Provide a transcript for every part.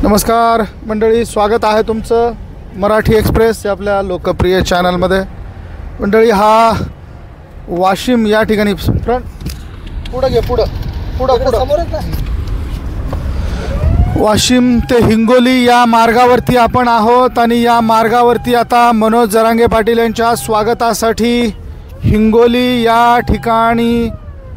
नमस्कार मंडळी, स्वागत आहे तुमचं मराठी एक्सप्रेस या आपल्या लोकप्रिय चॅनलमध्ये। मंडळी, हा वाशिम या ठिकाणी वाशिम ते हिंगोली या मार्गावरती आपण आहोत आणि या मार्गावरती आता मनोज जरांगे पाटील यांच्या स्वागतासाठी हिंगोली या ठिकाणी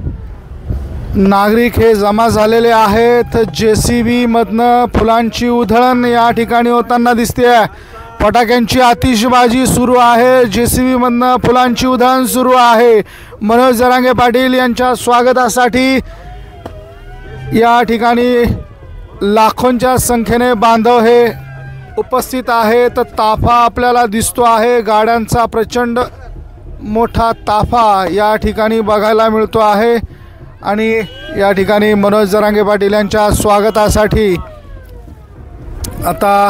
नागरिक हे जमा झालेले आहेत। JCB मधनं फुलांची उधळण या ठिकाणी होताना दिसते आहे। फटाक्यांची आतिषबाजी सुरू आहे। JCB मधनं फुलांची उधळण सुरू आहे। मनोज जरांगे पाटील यांच्या स्वागतासाठी या ठिकाणी लाखोंच्या संख्येने बांधव हे उपस्थित आहेत। ताफा आपल्याला दिसतो आहे, गाड्यांचा प्रचंड मोठा ताफा या ठिकाणी बघायला मिळतो आहे आणि या ठिकाणी मनोज जरांगे पाटील यांच्या स्वागतासाठी आता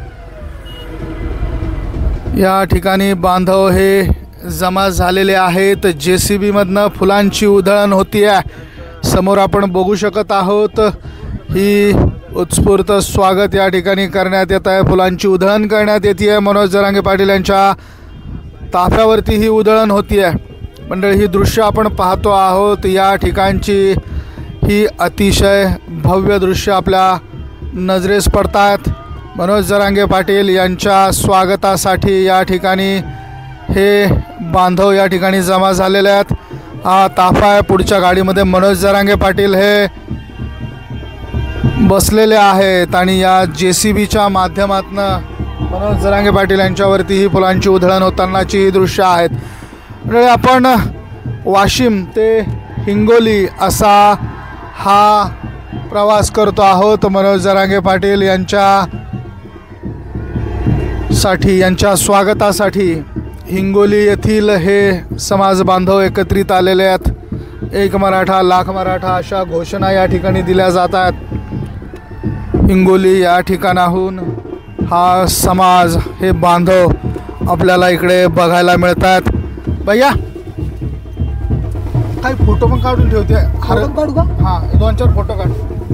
या ठिकाणी बांधव हे जमा झालेले आहेत। JCB मधनं फुलांची उधळण होती आहे। समोर आपण बघू शकत आहोत, ही उत्स्फूर्त स्वागत या ठिकाणी करण्यात येत आहे। फुलांची उधळण करण्यात येते आहे। मनोज जरांगे पाटील यांच्या ताफ्यावरती ही उधळण होती आहे। मंडळी, ही दृश्य आपण पाहतो आहोत। या ठिकाणची ही अतिशय भव्य दृश्य आपल्या नजरेस पडतात। मनोज जरांगे पाटील यांच्या स्वागतासाठी या ठिकाणी हे बांधव या ठिकाणी जमा झालेले आहेत। हा ताफा आहे। पुढच्या गाडीमध्ये मनोज जरांगे पाटील हे बसलेले आहेत आणि या JCBच्या माध्यमातून मनोज जरांगे पाटील यांच्यावरती ही फुलांची उधळण होतानाची ही दृश्य आहेत। म्हणजे आपण वाशिम ते हिंगोली असा हा प्रवास करतो आहोत। मनोज जरांगे पाटील यांच्या स्वागतासाठी हिंगोली येथील हे समाज बांधव एकत्रित आलेले आहेत। एक मराठा लाख मराठा अशा घोषणा या ठिकाणी दिल्या जात आहेत। हिंगोली या ठिकाणाहून हा समाज हे बांधव आपल्याला इकडे बघायला मिळतात। भैया, काही फोटो पण काढून ठेवते। काढू का? हां, 2-4 फोटो काढ।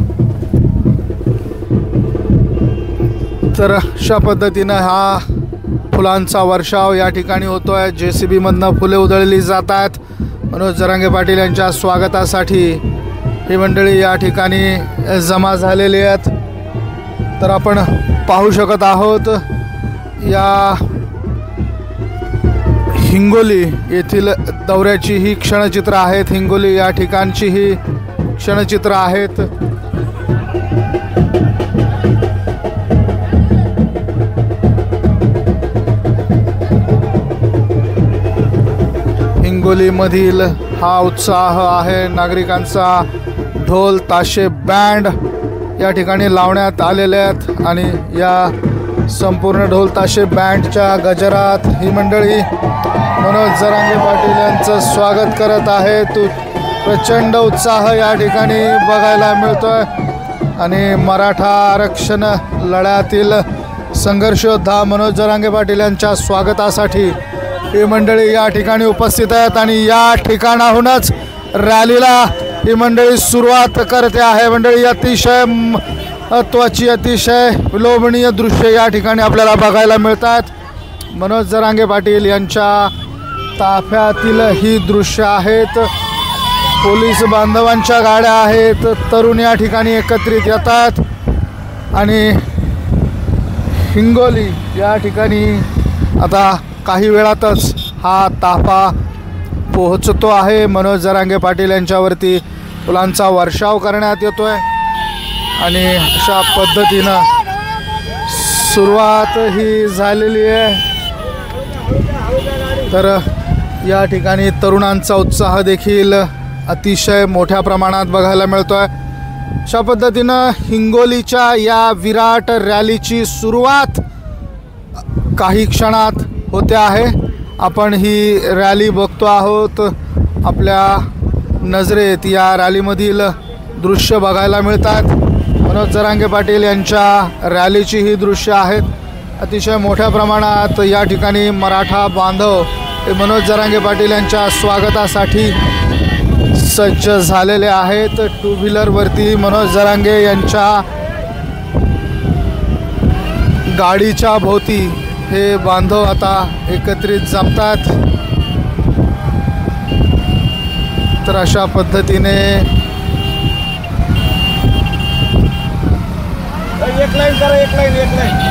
तर अशा पद्धतीनं हा फुलांचा वर्षाव या ठिकाणी होतो आहे। JCB मधनं फुले उधळली जात आहेत। मनोज जरांगे पाटील यांच्या स्वागतासाठी ही मंडळी या ठिकाणी जमा झालेली आहेत। तर आपण पाहू शकत आहोत, या हिंगोली येथील दौऱ्याची ही क्षणचित्र आहेत। हिंगोली या ठिकाणची ही क्षणचित्र आहेत। हिंगोलीमधील हा उत्साह आहे नागरिकांचा। ढोल ताशे बँड या ठिकाणी लावण्यात आलेले आहेत आणि या संपूर्ण ढोल ताशे बँडच्या गजरात ही मंडळी मनोज जरांगे पाटील यांचं स्वागत करत आहे। प्रचंड उत्साह या ठिकाणी बघायला मिळतोय आणि मराठा आरक्षण लढ्यातील संघर्ष योद्धा मनोज जरांगे पाटील यांच्या स्वागतासाठी ही मंडळी या ठिकाणी उपस्थित आहेत आणि या ठिकाणाहूनच रॅलीला ही मंडळी सुरुवात करते आहे। मंडळी, अतिशय महत्त्वाची अतिशय विलोभनीय दृश्य या ठिकाणी आपल्याला बघायला मिळतात। मनोज जरांगे पाटील यांच्या ताफ्यातील ही दृश्य आहेत। पोलीस बांधवांच्या गाड्या आहेत। तरुण या ठिकाणी एकत्रित येतात आणि हिंगोली या ठिकाणी आता काही वेळातच हा ताफा पोहोचतो आहे। मनोज जरांगे पाटील यांच्यावरती फुलांचा वर्षाव करण्यात येतोय आणि अशा पद्धतीनं सुरुवात ही झालेली आहे। तर या ठिकाणी तरुणांचा उत्साह देखील अतिशय मोठ्या प्रमाणात बघायला मिळतोय। अशा पद्धतीनं हिंगोलीच्या या विराट रॅलीची सुरुवात काही क्षणात होते आहे। आपण ही रॅली बघतो आहोत। आपल्या नजरेत या रॅलीमधील दृश्य बघायला मिळतात। मनोज जरांगे पाटील यांच्या रॅलीची ही दृश्य आहेत। अतिशय मोठ्या प्रमाणात या ठिकाणी मराठा बांधव हे मनोज जरांगे पाटील यांच्या स्वागतासाठी सज्ज झालेले आहेत। टू व्हीलरवरती मनोज जरांगे यांच्या गाडीच्या भोवती हे बांधव आता एकत्रित जमतात। तर अशा पद्धतीने एक लाईन करा, एक लाईन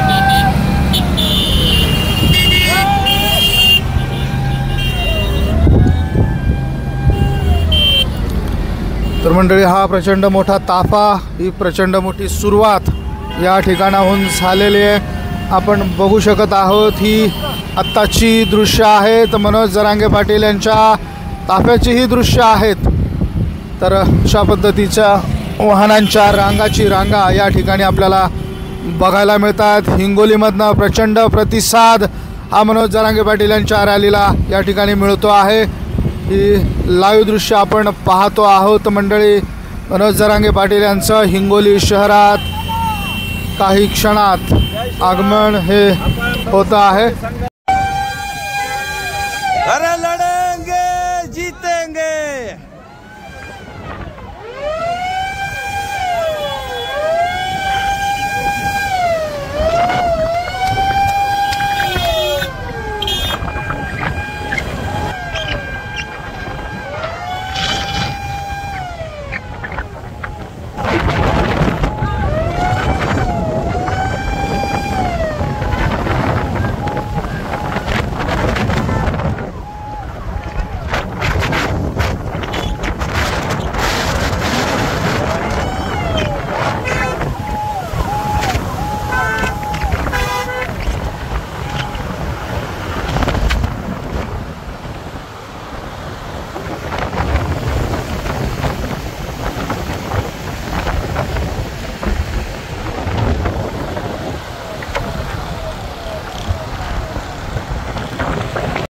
तर मंडळी, हा प्रचंड मोठा ताफा, ही प्रचंड मोठी सुरुवात या ठिकाणाहून झालेली आहे। आपण बघू शकत आहोत ही आत्ताची दृश्य आहेत, मनोज जरांगे पाटील यांच्या ताफ्याची ही दृश्य आहेत। तर अशा पद्धतीच्या वाहनांच्या रांगाची रांगा या ठिकाणी आपल्याला बघायला मिळतात। हिंगोलीमधनं प्रचंड प्रतिसाद हा मनोज जरांगे पाटील यांच्या रॅलीला या ठिकाणी मिळतो आहे। ही लाईव्ह दृश्य आपण पाहतो आहोत मंडळी। मनोज जरांगे पाटील यांचं हिंगोली शहरात काही क्षणात आगमन हे होतं आहे।